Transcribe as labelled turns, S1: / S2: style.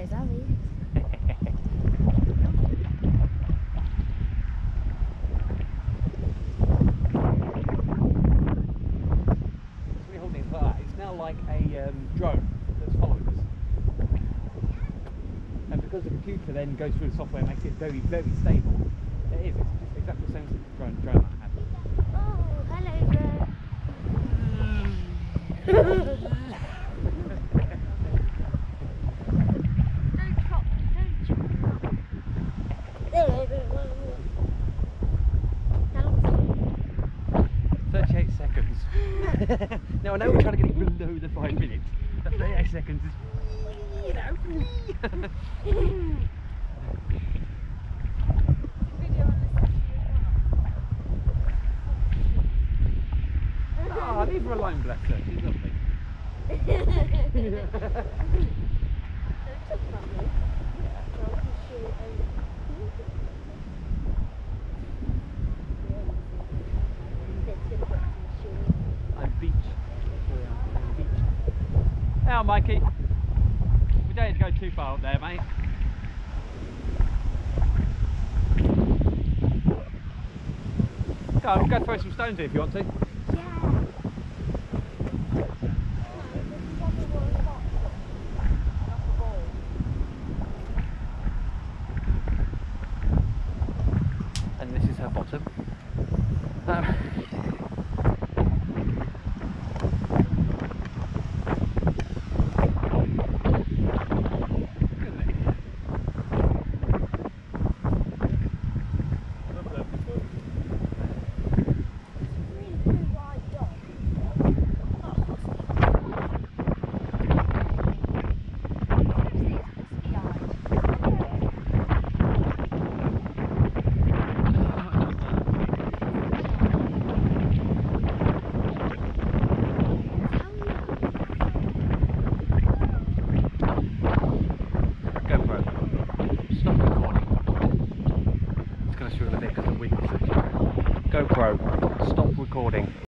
S1: Zoe.
S2: We're holding it like that. It's now like a drone that's following us. And because the computer then goes through the software and makes it very, very stable, it is. It's just exactly the same as the drone that I had.
S1: Oh, hello there. Don't chop, don't chop. How long
S2: 38 seconds. Now I know we're trying to get it below the 5 minutes. But 38 seconds is, you know. Ah, leave her alone, bless her. She's lovely.
S1: Don't talk about me. Well, I can show you
S2: I'm beach. I'm beach. Now, Mikey. We don't need to go too far up there, mate. Go throw some stones in if you want to.
S1: Yeah.
S2: And this is her bottom. Stop recording. It's going to shoot a bit because the wind is GoPro, stop recording.